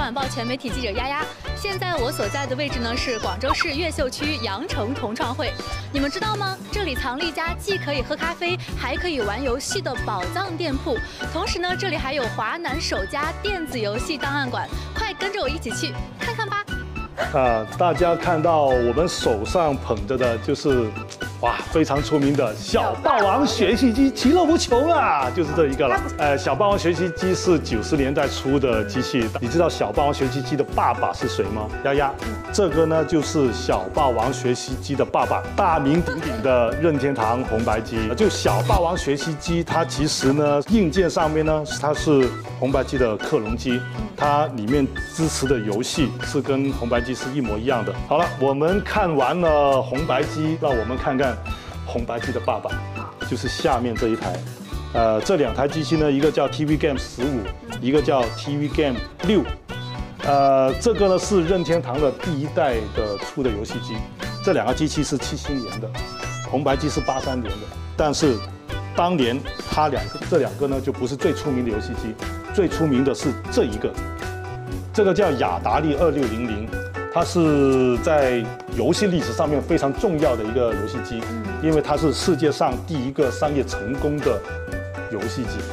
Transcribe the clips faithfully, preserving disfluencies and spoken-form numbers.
晚报全媒体记者丫丫。现在我所在的位置呢是广州市越秀区羊城同创会。你们知道吗？这里藏了一家既可以喝咖啡，还可以玩游戏的宝藏店铺。同时呢，这里还有华南首家电子游戏档案馆。快跟着我一起去看看吧！ 啊，大家看到我们手上捧着的就是。 哇，非常出名的小霸王学习机，其乐无穷啊，就是这一个了。呃，小霸王学习机是九十年代初的机器，你知道小霸王学习机的爸爸是谁吗？丫丫，这个呢就是小霸王学习机的爸爸，大名鼎鼎的任天堂红白机。就小霸王学习机，它其实呢硬件上面呢它是红白机的克隆机，它里面支持的游戏是跟红白机是一模一样的。好了，我们看完了红白机，让我们看看。 红白机的爸爸，就是下面这一台，呃，这两台机器呢，一个叫 T V Game 十五，一个叫 T V Game 六，呃，这个呢是任天堂的第一代的出的游戏机，这两个机器是七七年的，红白机是八三年的，但是当年它两个这两个呢就不是最出名的游戏机，最出名的是这一个，这个叫雅达利二六零零。 它是在游戏历史上面非常重要的一个游戏机，因为它是世界上第一个商业成功的游戏机。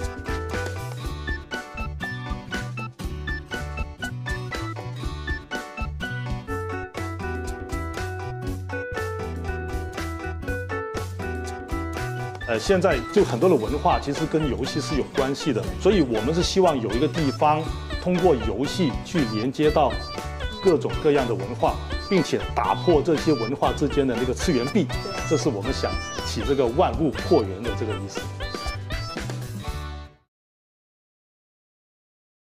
呃，现在就很多的文化其实跟游戏是有关系的，所以我们是希望有一个地方通过游戏去连接到。 各种各样的文化，并且打破这些文化之间的那个次元壁，这是我们想起这个万物破源的这个意思。